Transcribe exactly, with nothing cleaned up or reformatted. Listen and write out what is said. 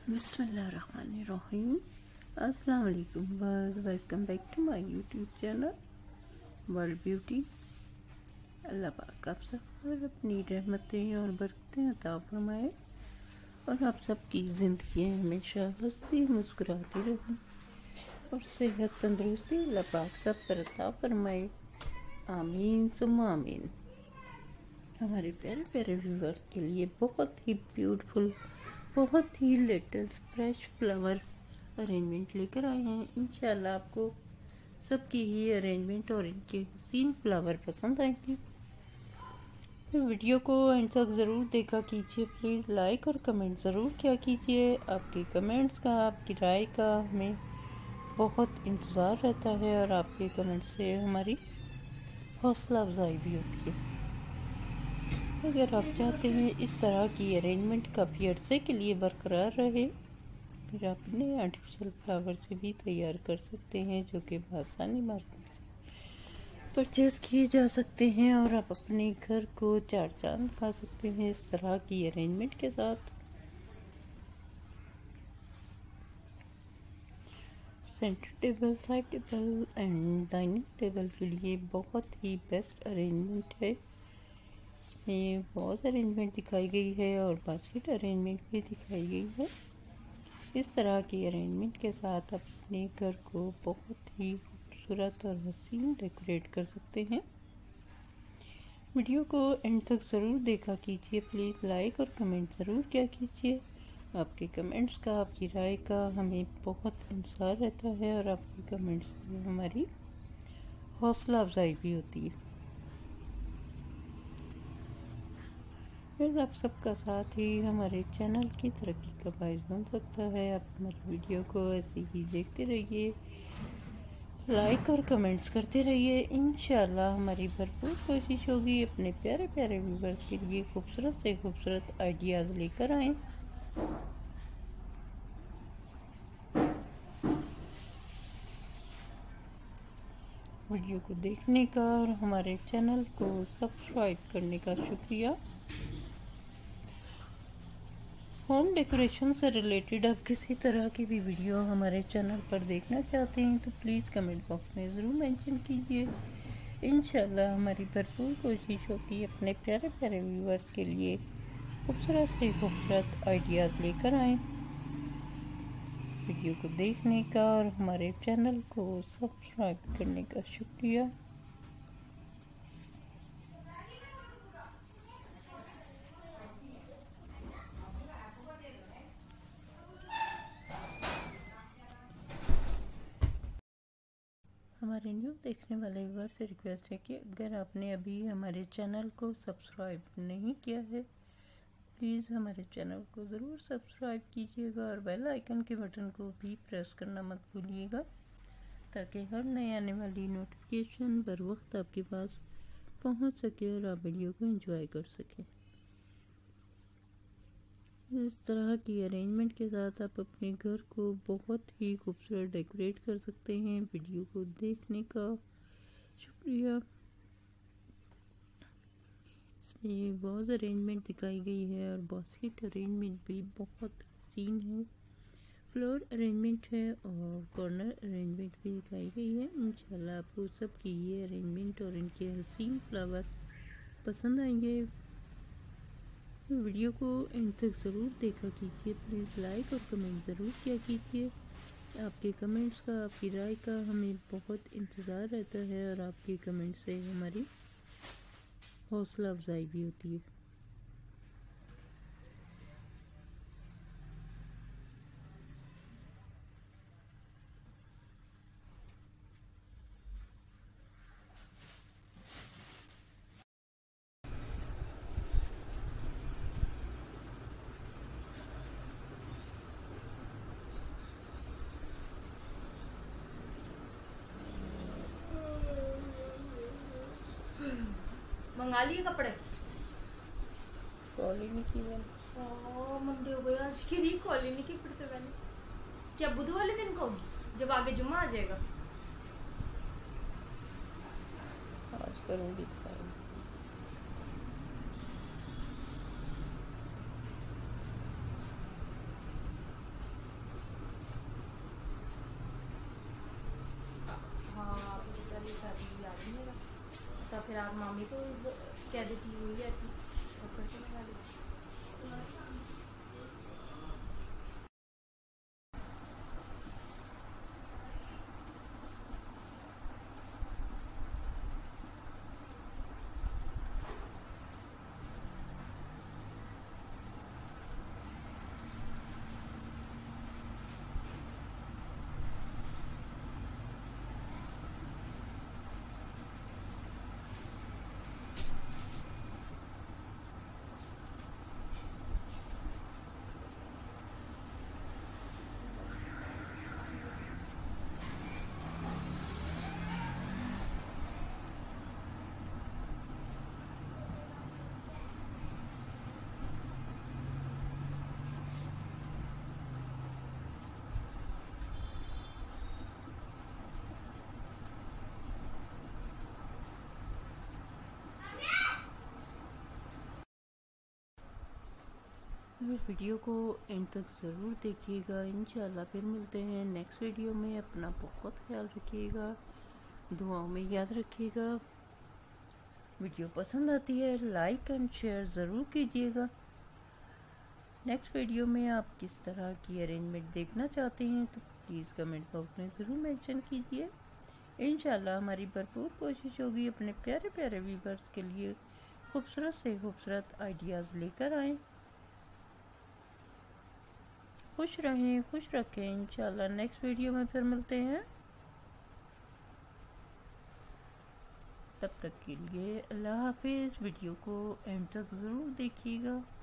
बिस्मिल्लाहिर्रहमानिर्रहीम। अस्सलाम वालेकुम, welcome back to my YouTube channel world beauty. अल्लाह पाक आप सब पर अपनी रहमतें और बरकतें अता फरमाए और आप सबकी ज़िंदगी हमेशा हंसती मुस्कुराती रहे और सेहत तंदुरुस्ती अल्लाह पाक सब पर अता फरमाए। आमीन सुम्मा आमीन। हमारे प्यारे प्यारे व्यूवर्स के लिए बहुत ही ब्यूटीफुल, बहुत ही लेटेस्ट फ्रेश फ्लावर अरेंजमेंट लेकर आए हैं। इंशाल्लाह आपको सबकी ही अरेंजमेंट और इनके हसीन फ्लावर पसंद आएंगे। तो वीडियो को एंड तक ज़रूर देखा कीजिए। प्लीज़ लाइक और कमेंट ज़रूर किया कीजिए। आपके कमेंट्स का, आपकी राय का हमें बहुत इंतज़ार रहता है और आपके कमेंट से हमारी हौसला अफजाई भी होती है। अगर आप चाहते हैं इस तरह की अरेंजमेंट काफ़ी अरसे के लिए बरकरार रहे, फिर आप इन्हें आर्टिफिशियल फ्लावर से भी तैयार कर सकते हैं, जो कि आसानी मार्केट से परचेज़ किए जा सकते हैं और आप अपने घर को चार चांद खा सकते हैं इस तरह की अरेंजमेंट के साथ। Centre table, side table and dining table के लिए बहुत ही बेस्ट अरेंजमेंट है। इसमें बहुत अरेंजमेंट दिखाई गई है और बास्केट अरेंजमेंट भी दिखाई गई है। इस तरह की अरेंजमेंट के साथ आप अपने घर को बहुत ही खूबसूरत और हसीन डेकोरेट कर सकते हैं। वीडियो को एंड तक ज़रूर देखा कीजिए। प्लीज़ लाइक और कमेंट ज़रूर किया कीजिए। आपके कमेंट्स का, आपकी राय का हमें बहुत इंतज़ार रहता है और आपके कमेंट्स से हमारी हौसला अफजाई भी होती है। फिर आप सबका साथ ही हमारे चैनल की तरक्की का बायस बन सकता है। आप हमारी वीडियो को ऐसे ही देखते रहिए, लाइक और कमेंट्स करते रहिए। इंशाल्लाह हमारी भरपूर कोशिश होगी अपने प्यारे प्यारे व्यूवर्स के लिए खूबसूरत से खूबसूरत आइडियाज़ लेकर आएँ। वीडियो को देखने का और हमारे चैनल को सब्सक्राइब करने का शुक्रिया। होम डेकोरेशन से रिलेटेड आप किसी तरह की भी वीडियो हमारे चैनल पर देखना चाहते हैं तो प्लीज़ कमेंट बॉक्स में ज़रूर मेंशन कीजिए। इंशाल्लाह हमारी भरपूर कोशिश होगी अपने प्यारे प्यारे व्यूवर्स के लिए खूबसूरत से खूबसूरत आइडियाज़ लेकर आएँ। वीडियो को देखने का और हमारे चैनल को सब्सक्राइब करने का शुक्रिया। हमारे न्यू देखने वाले व्यूअर से रिक्वेस्ट है कि अगर आपने अभी हमारे चैनल को सब्सक्राइब नहीं किया है, प्लीज़ हमारे चैनल को ज़रूर सब्सक्राइब कीजिएगा और बेल आइकन के बटन को भी प्रेस करना मत भूलिएगा, ताकि हर नए आने वाली नोटिफिकेशन बर वक्त आपके पास पहुंच सके और आप वीडियो को एंजॉय कर सकें। इस तरह की अरेंजमेंट के साथ आप अपने घर को बहुत ही खूबसूरत डेकोरेट कर सकते हैं। वीडियो को देखने का शुक्रिया। इसमें बहुत अरेंजमेंट दिखाई गई है और बास्केट अरेंजमेंट भी बहुत हसीन है। फ्लोर अरेंजमेंट है और कॉर्नर अरेंजमेंट भी दिखाई गई है। इंशाल्लाह आपको सबकी ये अरेंजमेंट और इनके हसीन फ्लावर पसंद आएंगे। वीडियो को एंड तक ज़रूर देखा कीजिए। प्लीज़ लाइक और कमेंट ज़रूर किया कीजिए। आपके कमेंट्स का, आपकी राय का हमें बहुत इंतज़ार रहता है और आपके कमेंट से हमारी हौसला अफजाई भी होती है। मंगा लिए कपड़े? कॉलिंग की मंडे हो गया आज की री कॉलिंग की फिर से मैंने क्या बुध वाले दिन को होगी जब आगे जुम्मा आ जाएगा? आज करूँगी। तो फिर आप मामी तो कह देती हुई रहती और फिर से लगा देती। वीडियो को एंड तक ज़रूर देखिएगा। इंशाल्लाह फिर मिलते हैं नेक्स्ट वीडियो में। अपना बहुत ख्याल रखिएगा, दुआओं में याद रखिएगा। वीडियो पसंद आती है लाइक एंड शेयर ज़रूर कीजिएगा। नेक्स्ट वीडियो में आप किस तरह की अरेंजमेंट देखना चाहते हैं तो प्लीज़ कमेंट बॉक्स में ज़रूर मेंशन कीजिए। इंशाल्लाह हमारी भरपूर कोशिश होगी अपने प्यारे प्यारे व्यूअर्स के लिए खूबसूरत से खूबसूरत आइडियाज़ लेकर आएँ। खुश रहें, खुश रखें। इंशाल्लाह नेक्स्ट वीडियो में फिर मिलते हैं। तब तक के लिए अल्लाह हाफिज़। वीडियो को एंड तक ज़रूर देखिएगा।